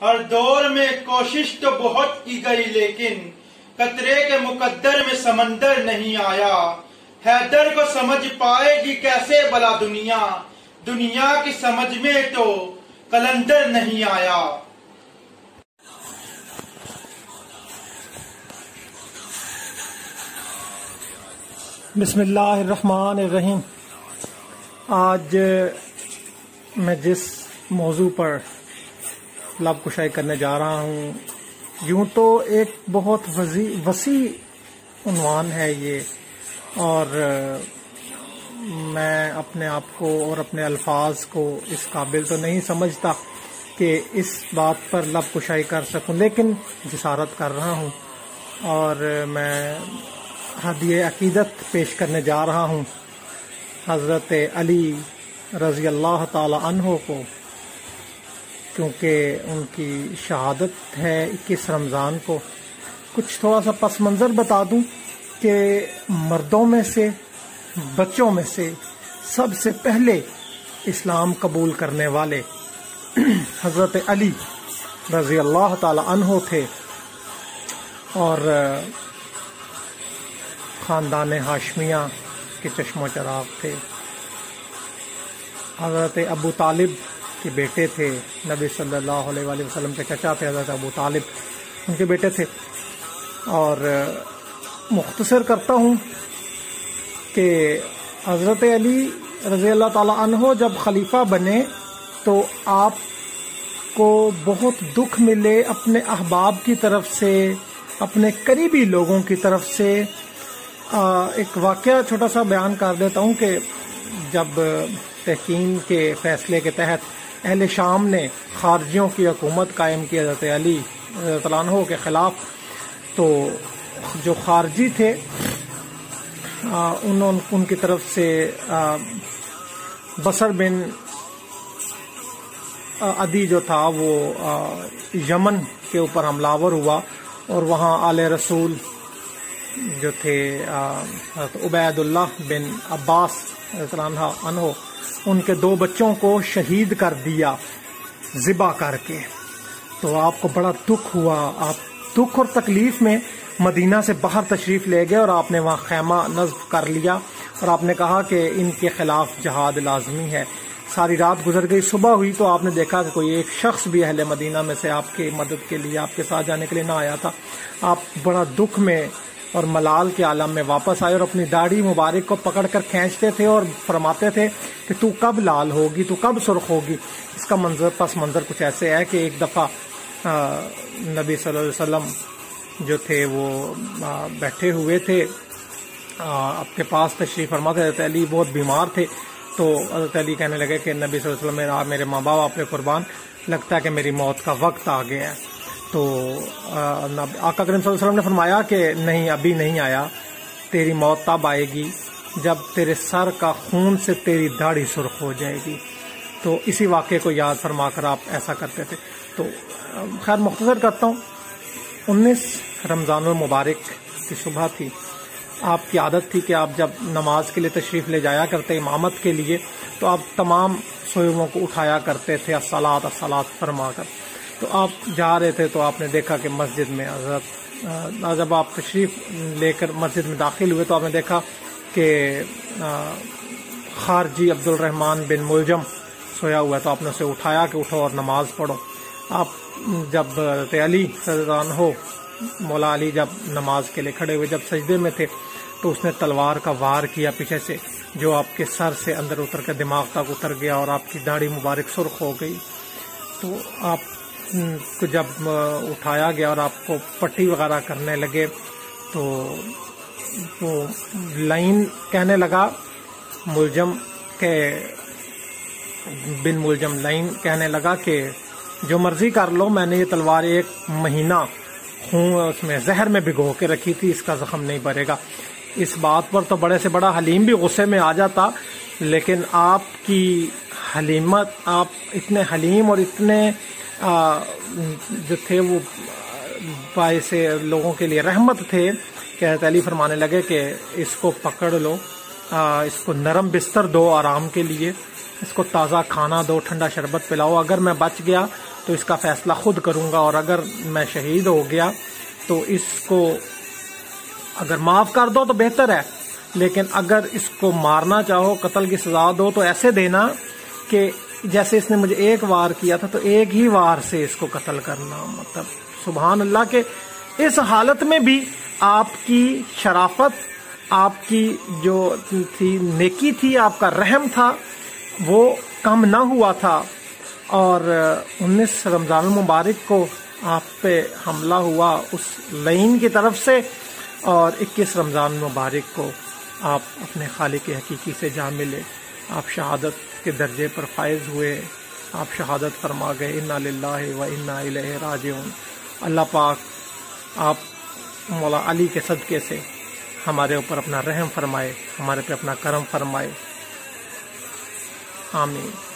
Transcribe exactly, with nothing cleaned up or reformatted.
ہر دور میں کوشش تو بہت کی گئی لیکن قطرے کے مقدر میں سمندر نہیں آیا. حیدر کو سمجھ پائے گی کیسے بلا دنیا، دنیا کی سمجھ میں تو قلندر نہیں آیا. بسم اللہ الرحمن الرحیم. آج میں جس موضوع پر لب کشائی کرنے جا رہا ہوں، یوں تو ایک بہت وسیع عنوان ہے یہ، اور میں اپنے آپ کو اور اپنے الفاظ کو اس قابل تو نہیں سمجھتا کہ اس بات پر لب کشائی کر سکوں، لیکن جسارت کر رہا ہوں اور میں ہدیہ عقیدت پیش کرنے جا رہا ہوں حضرت علی رضی اللہ تعالی عنہ کو، کیونکہ ان کی شہادت ہے اکیس رمضان کو. کچھ تھوڑا سا پس منظر بتا دوں کہ مردوں میں سے، بچوں میں سے سب سے پہلے اسلام قبول کرنے والے حضرت علی رضی اللہ تعالی عنہ تھے، اور خاندان ہاشمیہ کے چشم و چراغ تھے. حضرت ابو طالب کے بیٹے تھے، نبی صلی اللہ علیہ وآلہ وسلم کے چچا تھے حضرت ابو طالب، ان کے بیٹے تھے. اور مختصر کرتا ہوں کہ حضرت علی رضی اللہ تعالی عنہ جب خلیفہ بنے تو آپ کو بہت دکھ ملے اپنے احباب کی طرف سے، اپنے قریبی لوگوں کی طرف سے. ایک واقعہ چھوٹا سا بیان کر دیتا ہوں کہ جب تحکیم کے فیصلے کے تحت اہل شام نے خارجیوں کی حکومت قائم کی حضرت علی رضی اللہ عنہ کے خلاف، تو جو خارجی تھے انہوں ان کی طرف سے بصر بن عدی جو تھا وہ یمن کے اوپر حملہ آور ہوا، اور وہاں آل رسول جو تھے حضرت عبید اللہ بن عباس رضی اللہ عنہ، ان کے دو بچوں کو شہید کر دیا ذبح کر کے. تو آپ کو بڑا دکھ ہوا، آپ دکھ اور تکلیف میں مدینہ سے باہر تشریف لے گئے اور آپ نے وہاں خیمہ نصب کر لیا، اور آپ نے کہا کہ ان کے خلاف جہاد لازمی ہے. ساری رات گزر گئی، صبح ہوئی تو آپ نے دیکھا کہ کوئی ایک شخص بھی اہل مدینہ میں سے آپ کی مدد کے لیے، آپ کے ساتھ جانے کے لیے نہ آیا تھا. آپ بڑا دکھ میں اور ملال کے عالم میں واپس آئے اور اپنی داڑھی مبارک کو پکڑ کر کھینچتے تھے اور فرماتے تھے کہ تو کب لال ہوگی، تو کب سرخ ہوگی. اس کا منظر پس منظر کچھ ایسے ہے کہ ایک دفعہ نبی صلی اللہ علیہ وسلم جو تھے وہ بیٹھے ہوئے تھے، آپ کے پاس تشریف فرما تھے، حضرت علی بہت بیمار تھے. تو حضرت علی کہنے لگے کہ نبی صلی اللہ علیہ وسلم میرے ماں باپ آپ پہ قربان، لگتا ہے کہ میری موت کا وقت آ گیا ہے. تو آقا کریم صلی اللہ علیہ وسلم نے فرمایا کہ نہیں، ابھی نہیں آیا، تیری موت تب آئے گی جب تیرے سر کا خون سے تیری داڑھی سرخ ہو جائے گی. تو اسی واقعے کو یاد فرما کر آپ ایسا کرتے تھے. تو خیر مختصر کرتا ہوں، انیس رمضان المبارک کی صبح تھی. آپ کی عادت تھی کہ آپ جب نماز کے لیے تشریف لے جایا کرتے امامت کے لیے تو آپ تمام سوئیوں کو اٹھایا کرتے تھے الصلاۃ الصلاۃ فرما کر. تو آپ جا رہے تھے تو آپ نے دیکھا کہ مسجد میں حضرت، جب آپ تشریف لے کر مسجد میں داخل ہوئے تو آپ نے دیکھا کہ خارجی عبد الرحمن بن ملجم سویا ہوا ہے. تو آپ نے اسے اٹھایا کہ اٹھو اور نماز پڑھو. آپ جب حضرت علی رضی اللہ عنہ، مولا علی جب نماز کے لیے کھڑے ہوئے، جب سجدے میں تھے تو اس نے تلوار کا وار کیا پیچھے سے، جو آپ کے سر سے اندر اتر کے دماغ تک اتر گیا اور آپ کی داڑھی مبارک سرخ ہو گئی. تو آپ کو جب اٹھایا گیا اور آپ کو پٹی وغیرہ کرنے لگے تو وہ لائن کہنے لگا ملجم کے بن ملجم لائن کہنے لگا کہ جو مرضی کر لو، میں نے یہ تلوار ایک مہینہ خون اس میں زہر میں بھگو کے رکھی تھی، اس کا زخم نہیں بھرے گا. اس بات پر تو بڑے سے بڑا حلیم بھی غصے میں آ جاتا، لیکن آپ کی حلیمت، آپ اتنے حلیم اور اتنے جو تھے وہ باعث لوگوں کے لیے رحمت تھے کہ حضرت علی فرمانے لگے کہ اس کو پکڑ لو، اس کو نرم بستر دو آرام کے لیے، اس کو تازہ کھانا دو، ٹھنڈا شربت پلاؤ، اگر میں بچ گیا تو اس کا فیصلہ خود کروں گا، اور اگر میں شہید ہو گیا تو اس کو اگر معاف کر دو تو بہتر ہے، لیکن اگر اس کو مارنا چاہو، قتل کی سزا دو تو ایسے دینا کہ جیسے اس نے مجھے ایک وار کیا تھا تو ایک ہی وار سے اس کو قتل کرنا۔ مطلب سبحان اللہ کہ اس حالت میں بھی آپ کی شرافت، آپ کی جو تھی نیکی تھی، آپ کا رحم تھا، وہ کم نہ ہوا تھا، اور انیس رمضان المبارک کو آپ پہ حملہ ہوا اس لعین کی طرف سے، اور اکیس رمضان المبارک کو آپ اپنے خالق حقیقی سے جا ملے، آپ شہادت کے درجے پر فائز ہوئے، آپ شہادت فرما گئے، انا للہ و انا الیہ راجعون۔ اللہ پاک آپ مولا علی کے صدقے سے ہمارے اوپر اپنا رحم فرمائے، ہمارے پہ اپنا کرم فرمائے، آمین۔